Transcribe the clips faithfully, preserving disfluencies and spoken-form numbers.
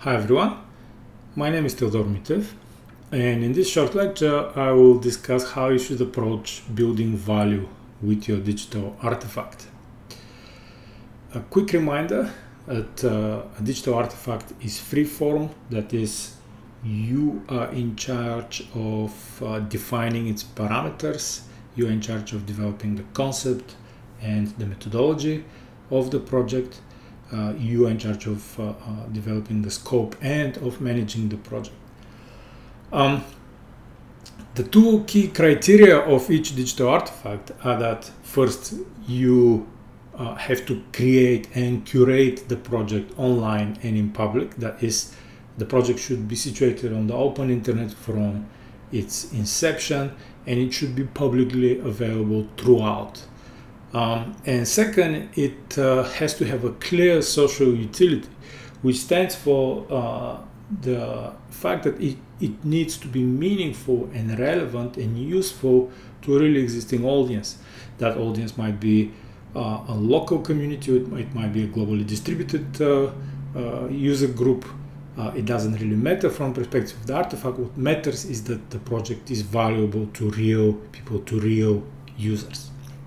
Hi everyone, my name is Theodor Mitev, and in this short lecture I will discuss how you should approach building value with your digital artifact. A quick reminder that uh, a digital artifact is free-form, that is, you are in charge of uh, defining its parameters, you are in charge of developing the concept and the methodology of the project. Uh, you are in charge of uh, uh, developing the scope and of managing the project. Um, the two key criteria of each digital artifact are that first you uh, have to create and curate the project online and in public. That is, the project should be situated on the open internet from its inception, and it should be publicly available throughout. Um, and second, it uh, has to have a clear social utility, which stands for uh, the fact that it, it needs to be meaningful and relevant and useful to a really existing audience. That audience might be uh, a local community, it might, it might be a globally distributed uh, uh, user group. Uh, it doesn't really matter from the perspective of the artifact. What matters is that the project is valuable to real people, to real users.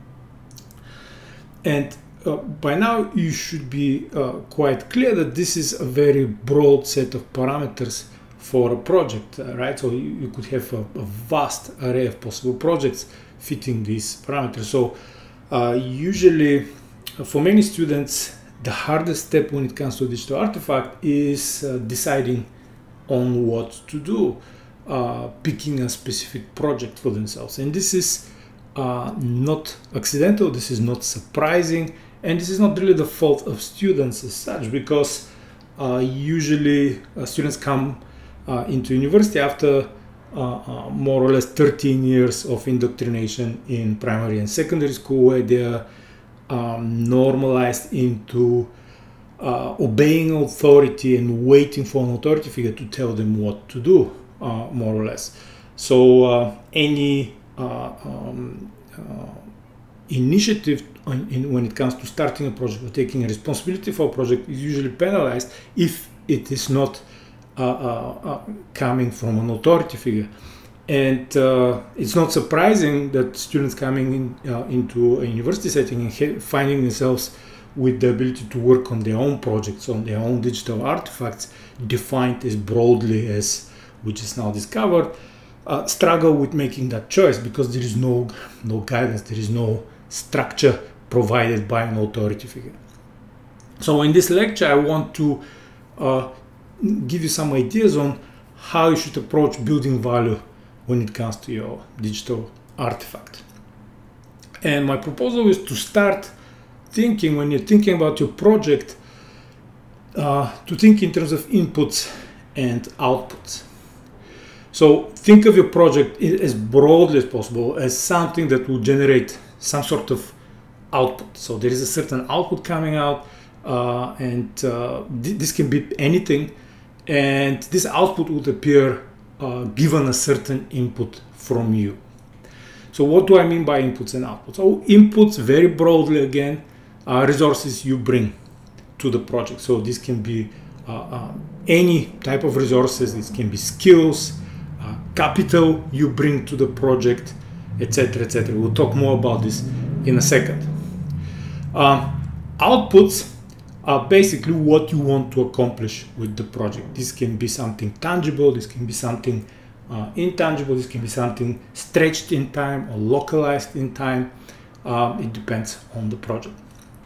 And uh, by now you should be uh, quite clear that this is a very broad set of parameters for a project, uh, right? So you, you could have a, a vast array of possible projects fitting these parameters. So uh, usually uh, for many students, the hardest step when it comes to a digital artifact is uh, deciding on what to do, uh, picking a specific project for themselves. And this is Uh, not accidental, this is not surprising, and this is not really the fault of students as such, because uh, usually uh, students come uh, into university after uh, uh, more or less thirteen years of indoctrination in primary and secondary school, where they are um, normalized into uh, obeying authority and waiting for an authority figure to tell them what to do, uh, more or less. So uh, any Uh, um, uh, initiative in, in, when it comes to starting a project or taking a responsibility for a project is usually penalized if it is not uh, uh, uh, coming from an authority figure. And uh, it's not surprising that students coming in, uh, into a university setting and finding themselves with the ability to work on their own projects, on their own digital artifacts, defined as broadly as we just now discovered, Uh, struggle with making that choice, because there is no no guidance, there is no structure provided by an authority figure. So in this lecture I want to uh, give you some ideas on how you should approach building value when it comes to your digital artifact. And my proposal is to start thinking, when you're thinking about your project, uh, to think in terms of inputs and outputs. So think of your project as broadly as possible as something that will generate some sort of output. So there is a certain output coming out, uh, and uh, th this can be anything, and this output would appear uh, given a certain input from you. So what do I mean by inputs and outputs? So inputs, very broadly again, are resources you bring to the project. So this can be uh, uh, any type of resources. This can be skills, Uh, capital you bring to the project, et cetera, et cetera. We'll talk more about this in a second. Um, outputs are basically what you want to accomplish with the project. This can be something tangible, this can be something uh, intangible, this can be something stretched in time or localized in time. Um, it depends on the project.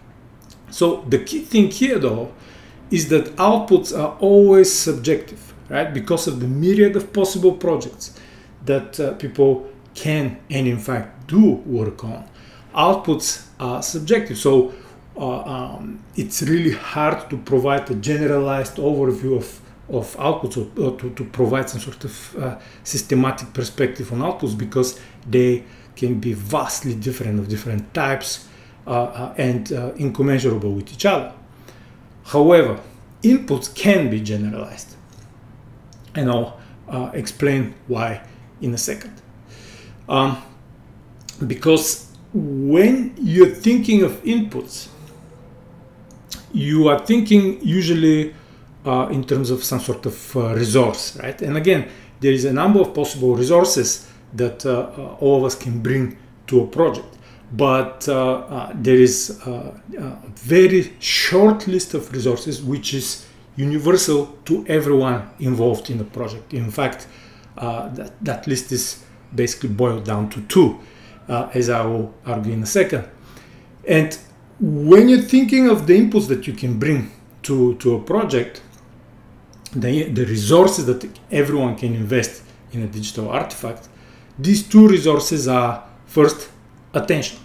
So the key thing here, though, is that outputs are always subjective, right? Because of the myriad of possible projects that uh, people can and in fact do work on, outputs are subjective. So uh, um, it's really hard to provide a generalized overview of, of outputs, or, or to, to provide some sort of uh, systematic perspective on outputs, because they can be vastly different, of different types, uh, uh, and uh, incommensurable with each other. However, inputs can be generalized, and I'll uh, explain why in a second. Um, because when you're thinking of inputs, you are thinking usually uh, in terms of some sort of uh, resource, right? And again, there is a number of possible resources that uh, uh, all of us can bring to a project. But uh, uh, there is uh, a very short list of resources which is universal to everyone involved in the project. In fact, uh, that, that list is basically boiled down to two, uh, as I will argue in a second. And when you're thinking of the inputs that you can bring to, to a project, the, the resources that everyone can invest in a digital artifact, these two resources are, first, attention.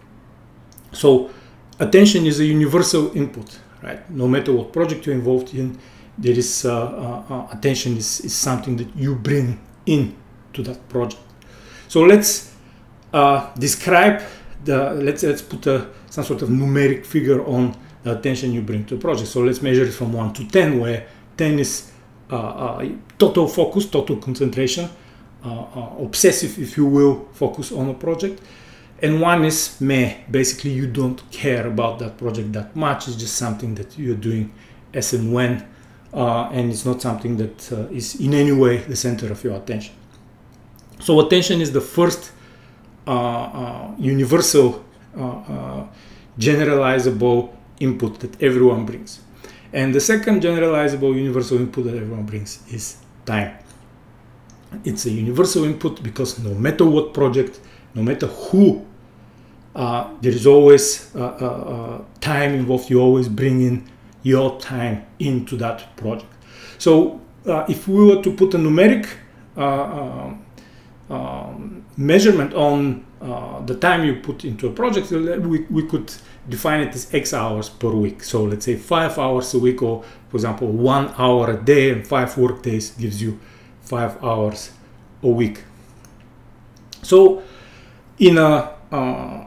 So attention is a universal input, right? No matter what project you're involved in, there is uh, uh, uh, attention is, is something that you bring in to that project. So let's uh, describe the, let's, let's put a, some sort of numeric figure on the attention you bring to a project. So let's measure it from one to ten, where ten is uh, uh, total focus, total concentration, uh, uh, obsessive, if you will, focus on a project. And one is meh, basically you don't care about that project that much, it's just something that you're doing as and when, uh, and it's not something that uh, is in any way the center of your attention. So attention is the first uh, uh, universal, uh, uh, generalizable input that everyone brings. And the second generalizable universal input that everyone brings is time. It's a universal input because no matter what project, no matter who, uh, there is always uh, uh, uh, time involved. You always bring in your time into that project. So uh, if we were to put a numeric uh, uh, um, measurement on uh, the time you put into a project, we, we could define it as X hours per week. So let's say five hours a week, or for example, one hour a day, and five work days gives you five hours a week. So in a uh,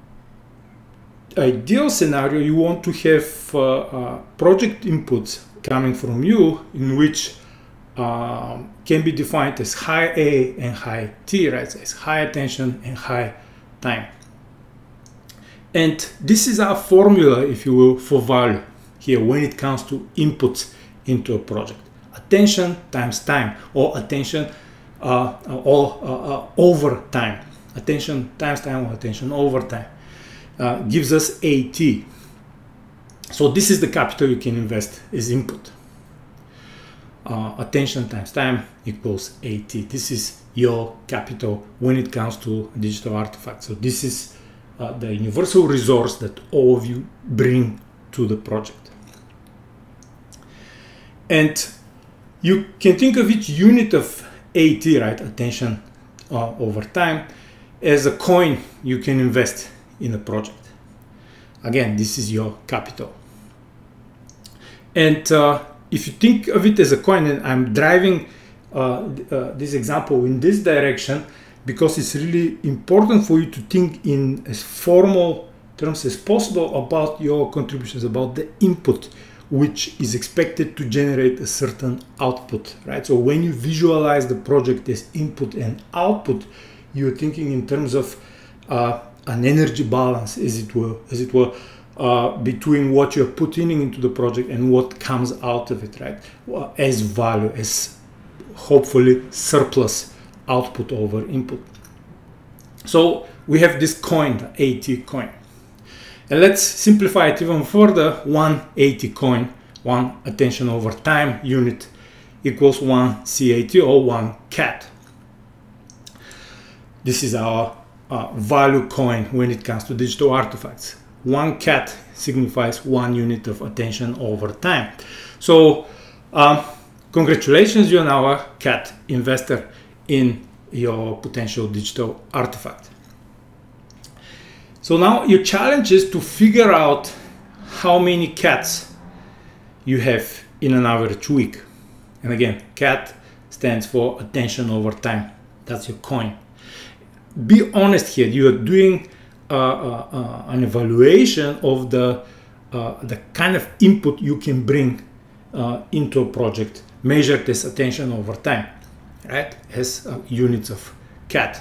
ideal scenario, you want to have uh, uh, project inputs coming from you in which uh, can be defined as high A and high T, right? As high attention and high time. And this is our formula, if you will, for value here when it comes to inputs into a project. Attention times time, or attention uh, or uh, uh, over time. Attention times time, or attention over time uh, gives us A T. So this is the capital you can invest as input. Uh, attention times time equals A T. This is your capital when it comes to digital artifacts. So this is uh, the universal resource that all of you bring to the project. And you can think of each unit of A T, right, attention uh, over time, as a coin you can invest in a project. Again, this is your capital. And uh, if you think of it as a coin, and I'm driving uh, uh, this example in this direction because it's really important for you to think in as formal terms as possible about your contributions, about the input which is expected to generate a certain output, right? So when you visualize the project as input and output, you're thinking in terms of uh, an energy balance, as it were, as it were, uh, between what you're putting into the project and what comes out of it, right? Well, as value, as hopefully surplus output over input. So we have this coin, the A T coin. And let's simplify it even further. One A T coin, one attention over time unit equals one C A T, or one cat. This is our uh, value coin when it comes to digital artifacts. One cat signifies one unit of attention over time. So um, congratulations, you're now a cat investor in your potential digital artifact. So now your challenge is to figure out how many cats you have in an average week. And again, cat stands for attention over time. That's your coin. Be honest here. You are doing uh, uh, uh, an evaluation of the, uh, the kind of input you can bring uh, into a project, measured as attention over time, right? As uh, units of cat.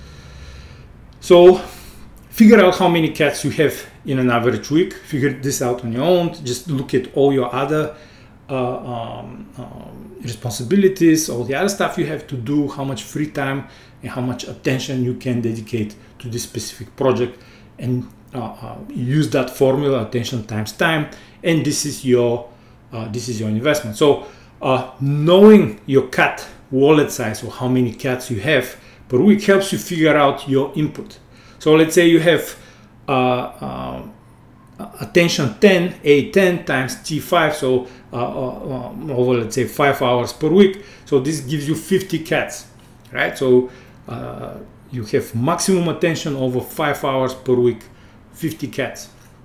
So figure out how many cats you have in an average week. Figure this out on your own. Just look at all your other uh, um, um, responsibilities, all the other stuff you have to do, how much free time and how much attention you can dedicate to this specific project, and uh, uh, use that formula, attention times time, and this is your uh, this is your investment. So uh, knowing your cat wallet size, or how many cats you have per week, helps you figure out your input. So let's say you have uh, uh, attention ten, A ten times T five, so uh, uh, over, let's say, five hours per week. So this gives you fifty cats, right? So uh, you have maximum attention over five hours per week, fifty cats.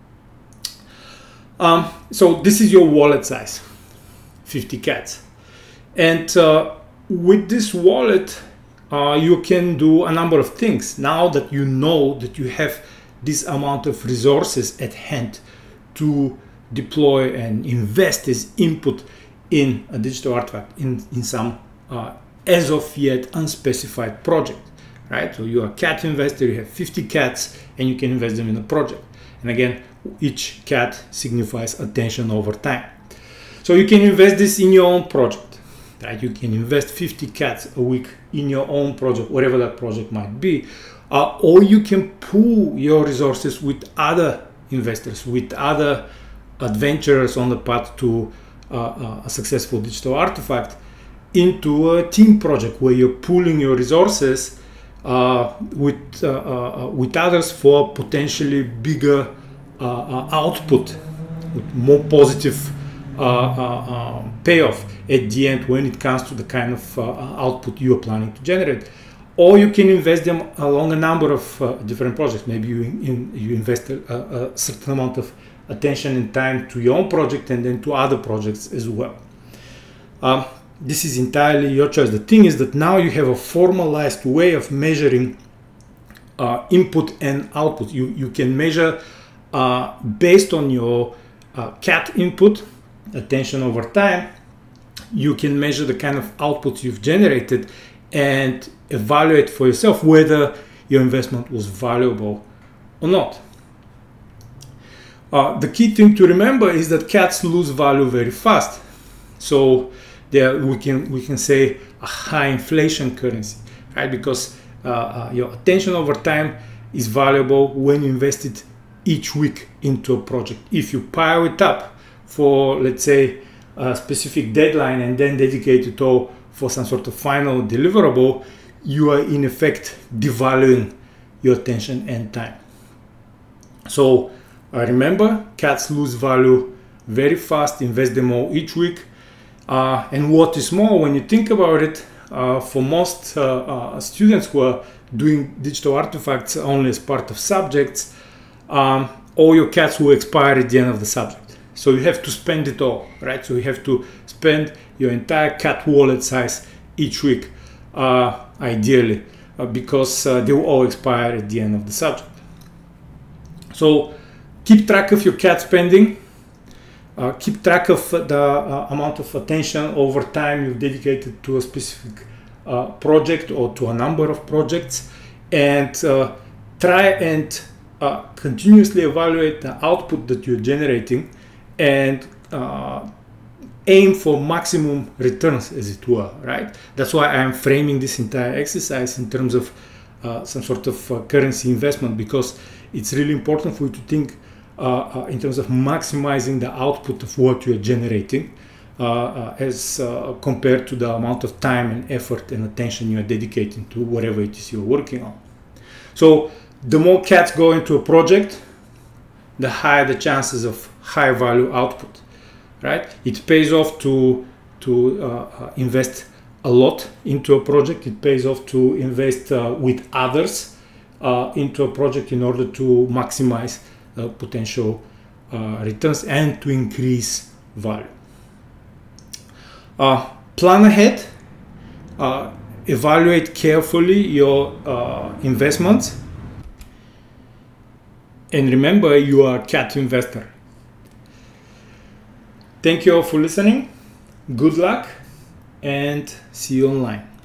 Um, so this is your wallet size, fifty cats. And uh, with this wallet, uh, you can do a number of things. Now that you know that you have this amount of resources at hand to deploy and invest as input in a digital artifact, in, in some uh, as of yet unspecified project, right? So you're a cat investor, you have fifty cats, and you can invest them in a project. And again, each cat signifies attention over time. So you can invest this in your own project, right? You can invest fifty cats a week in your own project, whatever that project might be. Uh, or you can pool your resources with other investors, with other adventurers on the path to uh, a successful digital artifact, into a team project where you're pooling your resources uh, with, uh, uh, with others for potentially bigger uh, uh, output, with more positive uh, uh, uh, payoff at the end when it comes to the kind of uh, output you are planning to generate. Or you can invest them along a number of uh, different projects. Maybe you, in, you invest a, a certain amount of attention and time to your own project and then to other projects as well. Um, this is entirely your choice. The thing is that now you have a formalized way of measuring uh, input and output. You, you can measure uh, based on your uh, cat input, attention over time. You can measure the kind of outputs you've generated and evaluate for yourself whether your investment was valuable or not. Uh, the key thing to remember is that cats lose value very fast. So there we can we can say a high inflation currency, right? Because uh, uh, your attention over time is valuable when you invest it each week into a project. If you pile it up for, let's say, a specific deadline and then dedicate it all for some sort of final deliverable, you are in effect devaluing your attention and time. So uh, remember, cats lose value very fast. Invest them all each week. Uh, and what is more, when you think about it, uh, for most uh, uh, students who are doing digital artifacts only as part of subjects, um, all your cats will expire at the end of the subject. So you have to spend it all, right? So you have to spend your entire cat wallet size each week, uh, ideally, uh, because uh, they will all expire at the end of the subject. So keep track of your cat spending. Uh, keep track of the uh, amount of attention over time you've dedicated to a specific uh, project or to a number of projects, and uh, try and uh, continuously evaluate the output that you're generating and uh, aim for maximum returns, as it were, right? That's why I'm framing this entire exercise in terms of uh, some sort of uh, currency investment, because it's really important for you to think uh, uh, in terms of maximizing the output of what you're generating uh, uh, as uh, compared to the amount of time and effort and attention you're dedicating to whatever it is you're working on. So the more cats go into a project, the higher the chances of high value output, right? It pays off to to uh, uh, invest a lot into a project. It pays off to invest uh, with others uh, into a project in order to maximize uh, potential uh, returns and to increase value. Uh, plan ahead. Uh, evaluate carefully your uh, investments. And remember, you are a cat investor. Thank you all for listening. Good luck and see you online.